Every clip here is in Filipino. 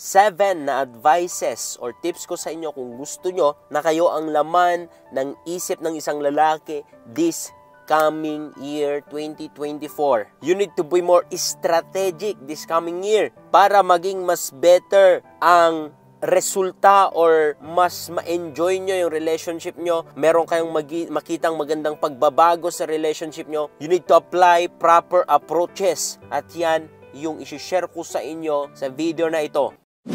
7 na advices or tips ko sa inyo kung gusto nyo na kayo ang laman ng isip ng isang lalaki this coming year 2024. You need to be more strategic this coming year para maging mas better ang resulta or mas ma-enjoy nyo yung relationship nyo. Meron kayong makitang magandang pagbabago sa relationship nyo. You need to apply proper approaches. At yan yung isi-share ko sa inyo sa video na ito.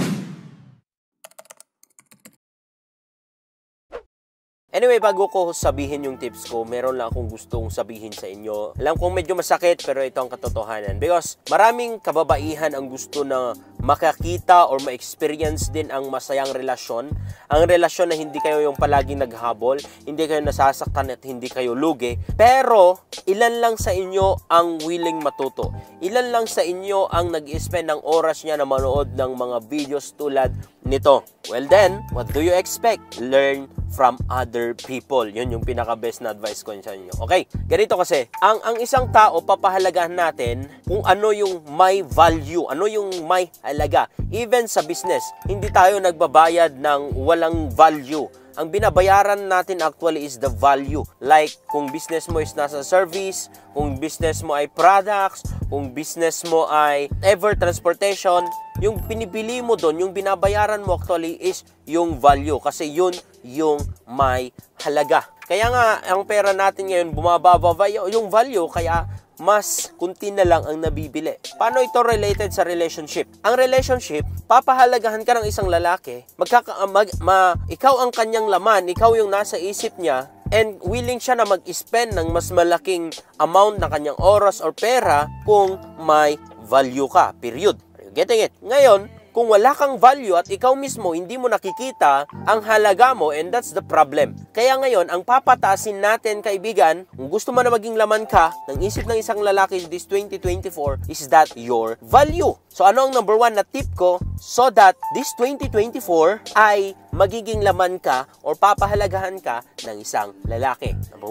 Anyway, bago ko sabihin yung tips ko, meron lang akong gustong sabihin sa inyo. Alam kong medyo masakit, pero ito ang katotohanan. Because maraming kababaihan ang gusto na makakita or ma-experience din ang masayang relasyon. Ang relasyon na hindi kayo yung palaging naghabol, hindi kayo nasasaktan at hindi kayo lugi. Pero, ilan lang sa inyo ang willing matuto. Ilan lang sa inyo ang nag-spend ng oras niya na manood ng mga videos tulad nito. Well then, what do you expect? Learn from other people. Yun yung pinaka-best na advice ko sa inyo. Okay, ganito kasi, ang isang tao, papahalagahan natin kung ano yung may value, ano yung may halaga. Even sa business, hindi tayo nagbabayad ng walang value. Ang binabayaran natin actually is the value. Like, kung business mo is nasa service, kung business mo ay products, kung business mo ay ever transportation, yung pinipili mo doon, yung binabayaran mo actually is yung value. Kasi yun yung may halaga. Kaya nga, ang pera natin ngayon bumababa yung value, kaya mas kunti na lang ang nabibili. Paano ito related sa relationship? Ang relationship, papahalagahan ka ng isang lalaki, ikaw ang kanyang laman, ikaw yung nasa isip niya, and willing siya na mag-spend ng mas malaking amount ng kanyang oras or pera kung may value ka. Period. Are you getting it? Ngayon, kung wala kang value at ikaw mismo hindi mo nakikita ang halaga mo, and that's the problem. Kaya ngayon, ang papataasin natin, kaibigan, kung gusto mo na maging laman ka ng isip ng isang lalaki this 2024, is that your value. So ano ang number 1 na tip ko so that this 2024 ay magiging laman ka or papahalagahan ka ng isang lalaki? Number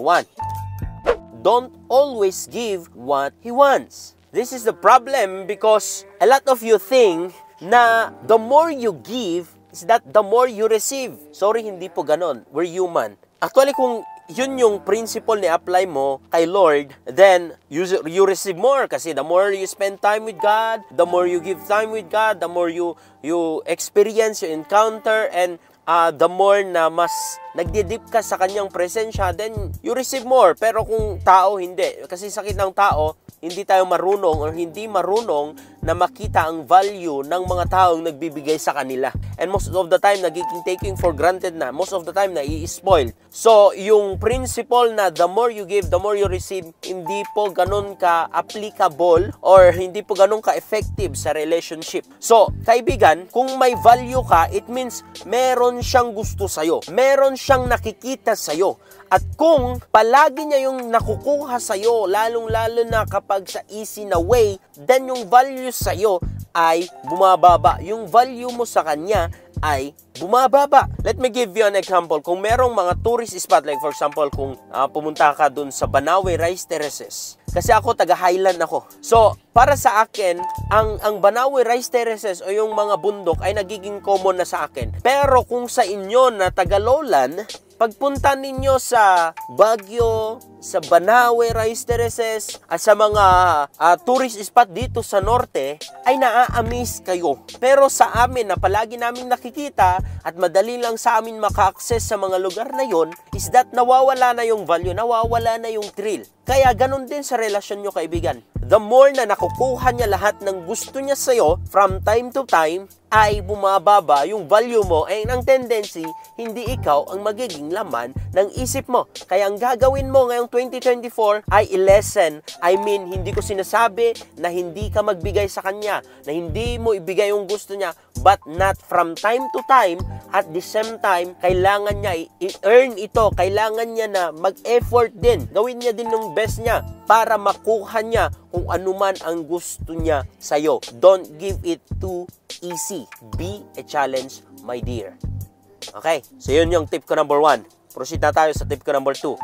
1, don't always give what he wants. This is the problem because a lot of you think na the more you give is that the more you receive. Sorry, hindi po ganon. We're human. Actually, kung yun yung principle ni apply mo kay Lord, then you receive more. Kasi the more you spend time with God, the more you give time with God, the more you experience, you encounter, and the more na mas nagdidip ka sa kanyang presensya, then you receive more. Pero kung tao, hindi. Kasi sakit ng tao, hindi tayo marunong or hindi marunong na makita ang value ng mga taong nagbibigay sa kanila. And most of the time, nagiging taking for granted na. Most of the time, nai-spoil. So, yung principle na the more you give, the more you receive, hindi po ganun ka-applicable or hindi po ganun ka-effective sa relationship. So, kaibigan, kung may value ka, it means meron siyang gusto sa'yo. Meron siyang nakikita sa'yo. At kung palagi niya yung nakukuha sa'yo, lalong-lalo na kapag sa easy na way, then yung value sa'yo ay bumababa. Yung value mo sa kanya ay bumababa. Let me give you an example. Kung merong mga tourist spot, like for example, kung pumunta ka dun sa Banawe Rice Terraces. Kasi ako, taga-highland ako. So, para sa akin, ang Banawe Rice Terraces o yung mga bundok ay nagiging common na sa akin. Pero kung sa inyo na taga-lowland, pagpunta ninyo sa Baguio, sa Banawe Rice Terraces, at sa mga tourist spot dito sa norte, ay naa-amaze kayo. Pero sa amin, na palagi namin nakikita at madali lang sa amin maka-access sa mga lugar na yon, is that nawawala na yung value, nawawala na yung thrill. Kaya ganun din sa relasyon nyo, kaibigan. The more na nakukuha niya lahat ng gusto niya sa'yo from time to time, ay bumababa yung value mo, ay ang tendency, hindi ikaw ang magiging laman ng isip mo. Kaya ang gagawin mo ngayong 2024 ay i-lessen. I mean, hindi ko sinasabi na hindi ka magbigay sa kanya, na hindi mo ibigay yung gusto niya, but not from time to time. At the same time, kailangan niya i-earn ito. Kailangan niya na mag-effort din. Gawin niya din ng best niya para makuha niya kung ano man ang gusto niya sa'yo. Don't give it too easy. Be a challenge, my dear. Okay, so yun yung tip ko number 1. Proceed na tayo sa tip ko number 2.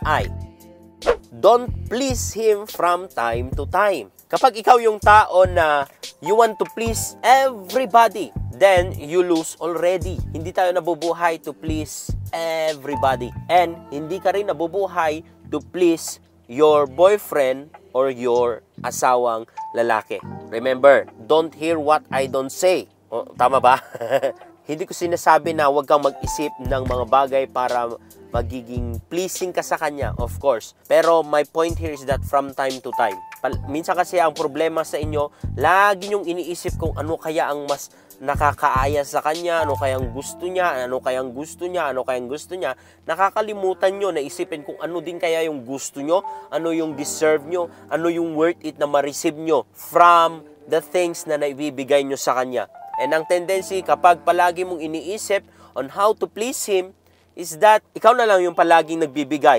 Don't please him from time to time. Kapag ikaw yung tao na you want to please everybody, then you lose already. Hindi tayo nabubuhay to please everybody. And hindi ka rin nabubuhay to please your boyfriend or your asawang lalaki. Remember, don't hear what I don't say. O, tama ba? Hindi ko sinasabi na huwag kang mag-isip ng mga bagay para magiging pleasing ka sa kanya, of course. Pero my point here is that from time to time. Minsan kasi ang problema sa inyo, lagi nyong iniisip kung ano kaya ang mas nakakaaya sa kanya, ano kayang gusto niya, ano kayang gusto niya, ano kayang gusto niya. Nakakalimutan nyo na isipin kung ano din kaya yung gusto nyo, ano yung deserve nyo, ano yung worth it na ma-receive nyo from the things na naibibigay nyo sa kanya. And ang tendency kapag palagi mong iniisip on how to please him is that ikaw na lang yung palaging nagbibigay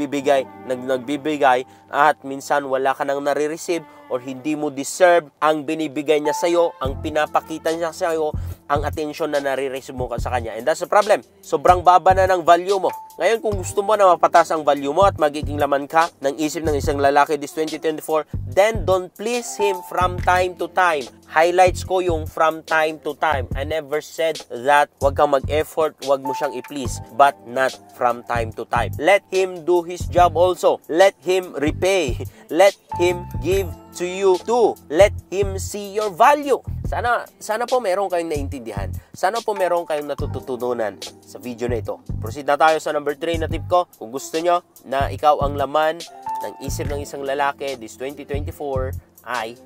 at minsan wala ka nang nare-receive or hindi mo deserve ang binibigay niya sa'yo, ang pinapakita niya sa'yo, ang attention na nare-receive mo sa kanya. And that's the problem. Sobrang baba na ng value mo. Ngayon, kung gusto mo na mapataas ang value mo at magiging laman ka ng isip ng isang lalaki this 2024, then don't please him from time to time. Highlights ko yung from time to time. I never said that wag kang mag-effort, wag mo siyang i-please, but not from time to time. Let him do his job also. Let him repay. Let him give to you too. Let him see your value. Sana po meron kayong naintindihan. Sana po meron kayong natututunan sa video na ito. Proceed na tayo sa number 3 na tip ko. Kung gusto nyo na ikaw ang laman ng isip ng isang lalaki this 2024 ay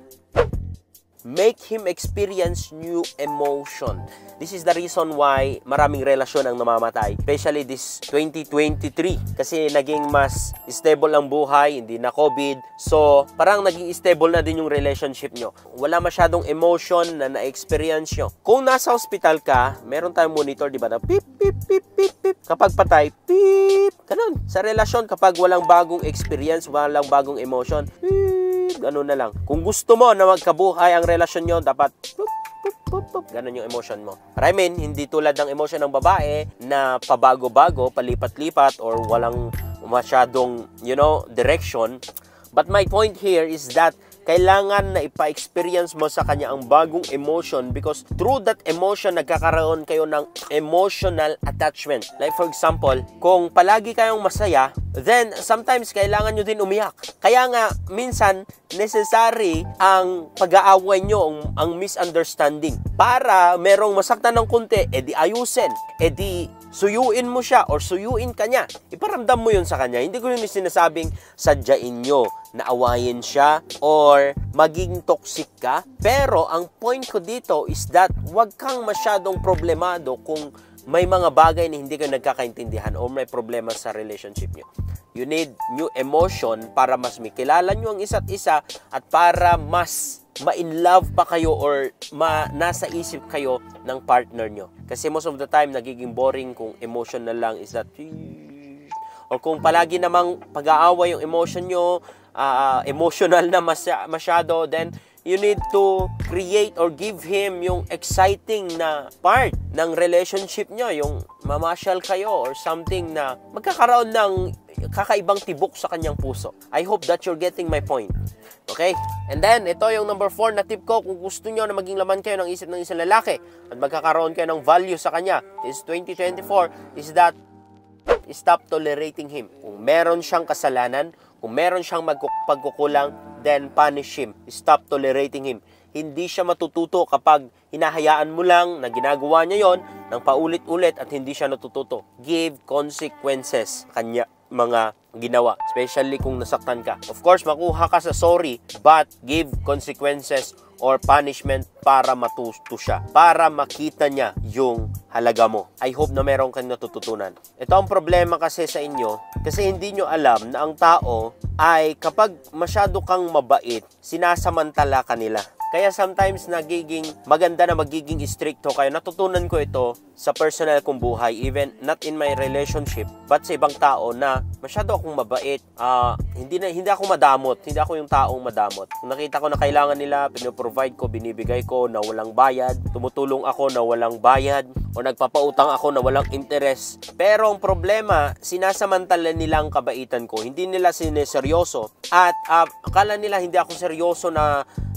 make him experience new emotion. This is the reason why maraming relasyon ang namamatay, especially this 2023. Kasi naging mas stable ang buhay, hindi na COVID. So, parang naging stable na din yung relationship nyo. Wala masyadong emotion na na-experience nyo. Kung nasa hospital ka, meron tayong monitor, di ba? Na pip, pip, pip, pip, pip. Kapag patay, pip. Ganun. Sa relasyon, kapag walang bagong experience, walang bagong emotion, pip, ganun na lang. Kung gusto mo na magkabuhay ang relasyon nyo, dapat ganun yung emotion mo. I mean, hindi tulad ng emotion ng babae na pabago-bago, palipat-lipat, or walang masyadong, direction. But my point here is that kailangan na ipa-experience mo sa kanya ang bagong emotion because through that emotion, nagkakaroon kayo ng emotional attachment. Like for example, kung palagi kayong masaya, then sometimes kailangan nyo din umiyak. Kaya nga, minsan, necessary ang pag-aaway nyo, ang misunderstanding. Para merong masaktan ng konti, edi ayusin, edi suyuin mo siya or suyuin ka niya. Iparamdam mo yun sa kanya. Hindi ko yun sinasabing sadyain nyo na awayin siya or maging toxic ka. Pero ang point ko dito is that wag kang masyadong problemado kung may mga bagay na hindi kayo nagkakaintindihan o may problema sa relationship nyo. You need new emotion para mas makilala nyo ang isa't isa at para mas ma-in-love pa kayo or nasa isip kayo ng partner nyo. Kasi most of the time, nagiging boring kung emotional lang is that or kung palagi namang pag-aaway yung emotion nyo, emotional na masyado, then you need to create or give him yung exciting na part ng relationship nyo, yung mamasyal kayo or something na magkakaroon ng kakaibang tibok sa kanyang puso. I hope that you're getting my point. Okay? And then, ito yung number 4 na tip ko. Kung gusto nyo na maging laman kayo ng isip ng isang lalaki at magkakaroon kayo ng value sa kanya is 2024 is that stop tolerating him. Kung meron siyang kasalanan, kung meron siyang pagkukulang, then punish him. Stop tolerating him. Hindi siya matututo kapag hinahayaan mo lang na ginagawa niya yon ng paulit-ulit at hindi siya natututo. Give consequences kanya mga ginawa, especially kung nasaktan ka. Of course, makuha ka sa sorry, but give consequences or punishment para matuto siya, para makita niya yung halaga mo. I hope na meron kang natututunan. Ito ang problema kasi sa inyo, kasi hindi nyo alam na ang tao ay kapag masyado kang mabait, sinasamantala ka nila. Kaya sometimes nagiging maganda na magiging stricto kayo. Natutunan ko ito sa personal kong buhay, even not in my relationship, but sa ibang tao na masyado akong mabait. Hindi ako madamot. Hindi ako yung taong madamot. Kung nakita ko na kailangan nila, pinoprovide ko, binibigay ko na walang bayad, tumutulong ako na walang bayad, o nagpapautang ako na walang interest. Pero ang problema, sinasamantala nilang kabaitan ko. Hindi nila sineseryoso. At akala nila hindi ako seryoso na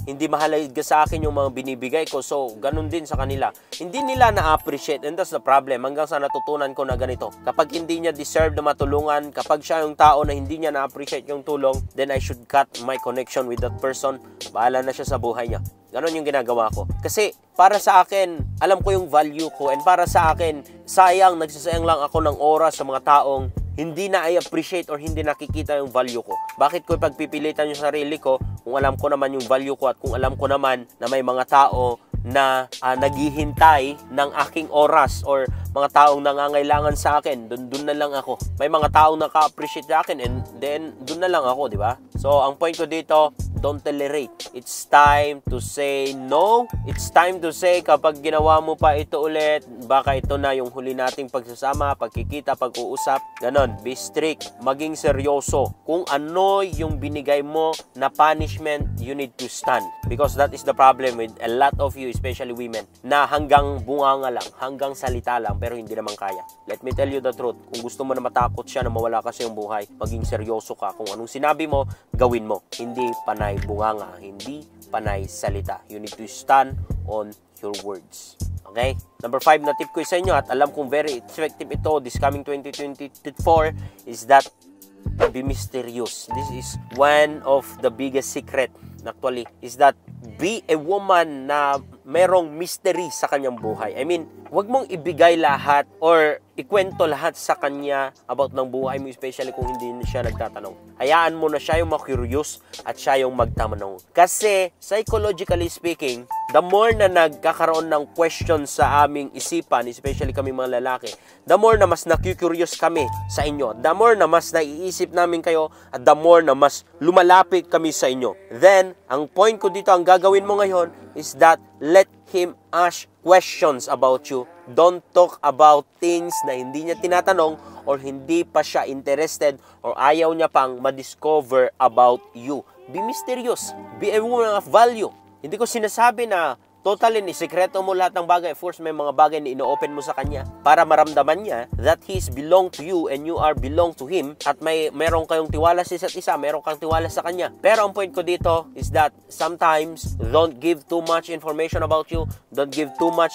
hindi mahalaga sa akin yung mga binibigay ko. So, ganun din sa kanila. Hindi nila na-appreciate, and that's the problem. Hanggang sa natutunan ko na ganito. Kapag hindi niya deserve na matulungan, kapag siya yung tao na hindi niya na-appreciate yung tulong, then I should cut my connection with that person. Bahala na siya sa buhay niya. Ganon yung ginagawa ko. Kasi para sa akin, alam ko yung value ko, and para sa akin, nagsasayang lang ako ng oras sa mga taong hindi na I-appreciate or hindi nakikita yung value ko. Bakit ko pagpipilitan yung sarili ko kung alam ko naman yung value ko at kung alam ko naman na may mga tao na naghihintay ng aking oras or mga taong nangangailangan sa akin, dun na lang ako. May mga taong naka-appreciate sa akin, and then dun na lang ako, di ba? So, ang point ko dito, don't tolerate. It's time to say no. It's time to say kapag ginawa mo pa ito ulit, baka ito na yung huli nating pagsasama, pagkikita, pag-uusap. Ganon, be strict, maging seryoso. Kung ano yung binigay mo na punishment, you need to stand. Because that is the problem with a lot of you, especially women, na hanggang bunganga lang, hanggang salita lang, pero hindi naman kaya. Let me tell you the truth. Kung gusto mo na matakot siya na mawala kasi yung buhay, maging seryoso ka. Kung anong sinabi mo, gawin mo. Hindi panay bunganga, hindi panay salita. You need to stand on your words. Okay? Number 5 na tip ko sa inyo, at alam kong very effective ito this coming 2024, is that be mysterious. This is one of the biggest secret actually, is that be a woman na merong mystery sa kanyang buhay. I mean, wag mong ibigay lahat or ikwento lahat sa kanya about ng buhay mo, especially kung hindi siya nagtatanong. Hayaan mo na siya yung ma-curious at siya yung magtatanong. Kasi, psychologically speaking, the more na nagkakaroon ng question sa aming isipan, especially kami mga lalaki, the more na mas na-curious kami sa inyo, the more na mas naiisip namin kayo, at the more na mas lumalapit kami sa inyo. Then, ang point ko dito, ang gagawin mo ngayon is that let him ask questions about you. Don't talk about things na hindi niya tinatanong or hindi pa siya interested or ayaw niya pang ma-discover about you. Be mysterious. Be a woman of value. Hindi ko sinasabi na totally ni-sekreto mo lahat ng bagay. Of course, may mga bagay na ino-open mo sa kanya para maramdaman niya that he's belong to you and you are belong to him, at meron kayong tiwala sa isa't isa, meron kang tiwala sa kanya. Pero ang point ko dito is that sometimes don't give too much information about you. Don't give too much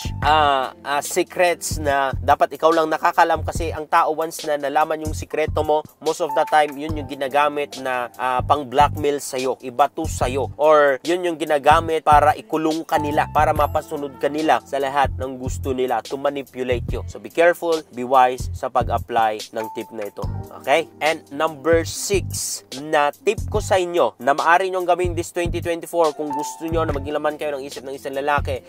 secrets na dapat ikaw lang nakakalam, kasi ang tao once na nalaman yung sikreto mo, most of the time, yun yung ginagamit na pang-blackmail sa'yo, ibato sa'yo, or yun yung ginagamit para ikulong ka nila, para mapasunod ka nila sa lahat ng gusto nila to manipulate you. So be careful, be wise sa pag-apply ng tip na ito. Okay? And number 6 na tip ko sa inyo na maaari nyong gawin this 2024 kung gusto nyo na maging laman kayo ng isip ng isang lalaki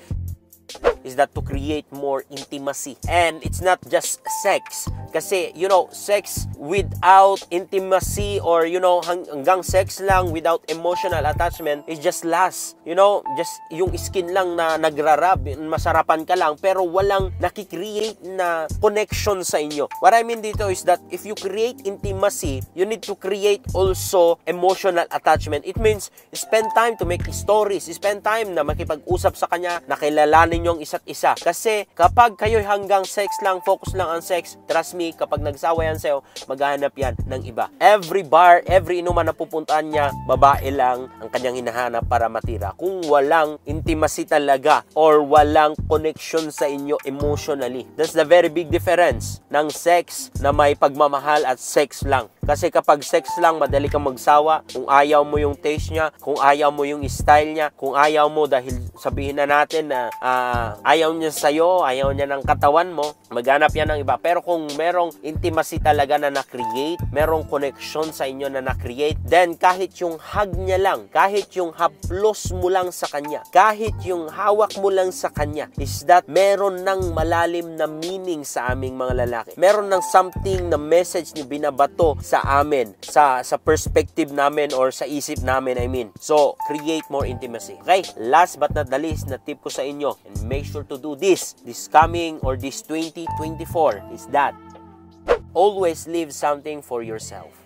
is that to create more intimacy. And it's not just sex. Kasi, you know, sex without intimacy or, you know, hanggang sex lang without emotional attachment is just lust. You know, just yung skin lang na nagrarab, masarapan ka lang, pero walang nakikreate na connection sa inyo. What I mean dito is that if you create intimacy, you need to create also emotional attachment. It means, spend time to make stories, spend time na makipag-usap sa kanya, nakilalanin yung isa't isa. Kasi kapag kayo hanggang sex lang, focus lang on sex, trust me, kapag nagsawa yan sa'yo, maghahanap yan ng iba. Every bar, every inuman na pupuntaan niya, babae lang ang kanyang hinahanap para matira. Kung walang intimacy talaga or walang connection sa inyo emotionally. That's the very big difference ng sex na may pagmamahal at sex lang. Kasi kapag sex lang, madali kang magsawa. Kung ayaw mo yung taste niya, kung ayaw mo yung style niya, kung ayaw mo dahil sabihin na natin na ayaw niya sa'yo, ayaw niya ng katawan mo, maghanap yan ng iba. Pero kung merong intimacy talaga na na-create, merong connection sa inyo na na-create, then kahit yung hug niya lang, kahit yung haplos mo lang sa kanya, kahit yung hawak mo lang sa kanya, is that meron ng malalim na meaning sa aming mga lalaki. Meron ng something na message ni binabato sa amin, sa perspective namin or sa isip namin, I mean. So, create more intimacy. Okay? Last but not the least na tip ko sa inyo, and make sure to do this coming or this 2024 is that always leave something for yourself.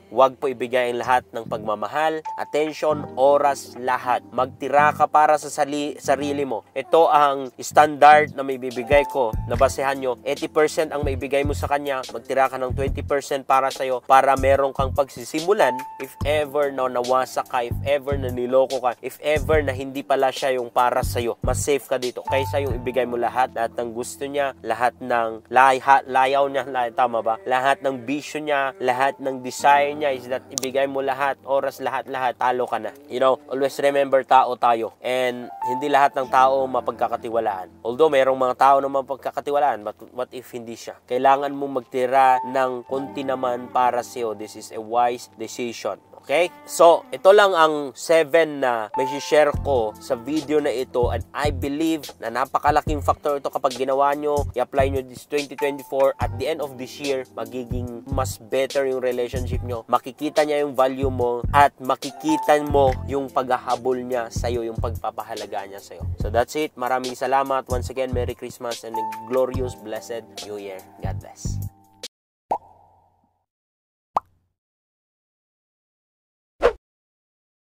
Huwag po ibigay ang lahat ng pagmamahal, attention, oras, lahat. Magtira ka para sa sarili mo. Ito ang standard na may bibigay ko. Nabasehan nyo, 80% ang maibigay mo sa kanya. Magtira ka ng 20% para sa'yo para meron kang pagsisimulan. If ever na nawasak ka, if ever na niloko ka, if ever na hindi pala siya yung para sa'yo, mas safe ka dito. Kaysa yung ibigay mo lahat ng gusto niya, lahat ng layaw niya, tama ba? Lahat ng vision niya, lahat ng desire niya is that ibigay mo lahat, oras, lahat, talo ka na. You know, always remember, tao tayo. And hindi lahat ng tao mapagkakatiwalaan. Although mayroong mga tao na mapagkakatiwalaan, but what if hindi siya? Kailangan mong magtira ng konti naman para sa'yo. This is a wise decision. Okay? So, ito lang ang 7 na may share ko sa video na ito, and I believe na napakalaking factor ito kapag ginawa nyo, i-apply nyo this 2024, at the end of this year, magiging mas better yung relationship nyo. Makikita niya yung value mo at makikita mo yung paghahabol niya sa'yo, yung pagpapahalaga niya sa'yo. So, that's it. Maraming salamat. Once again, Merry Christmas and a glorious, blessed New Year. God bless.